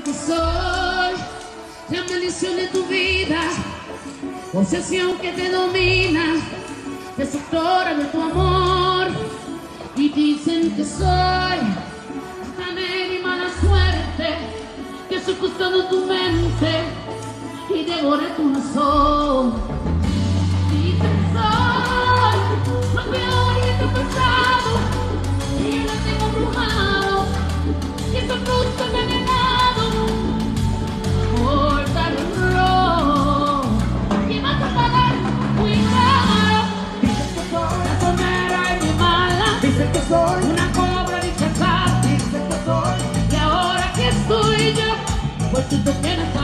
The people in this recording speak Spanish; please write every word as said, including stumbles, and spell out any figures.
que soy la maldición de tu vida, obsesión que te domina, destructora de tu amor. Y dicen que soy también y mala suerte, que soy custodiando tu mente y devore tu razón. Dicen que soy lo peor de tu pasado y yo lo tengo embrujado y estoy justo envenenado por dar error. Y vas a pagar muy caro. Dicen que soy la sonera y mi mala. Dicen que soy una cobra disfrazada. Dicen que soy y ahora que estoy yo, pues tú te quieres.